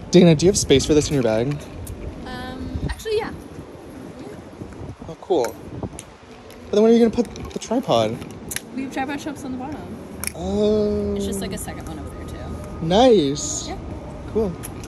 Dana, do you have space for this in your bag? Actually, yeah. Oh, cool. But then where are you gonna put the tripod? We have tripod shelves on the bottom. Oh. It's just like a second one over there, too. Nice. Yeah. Cool.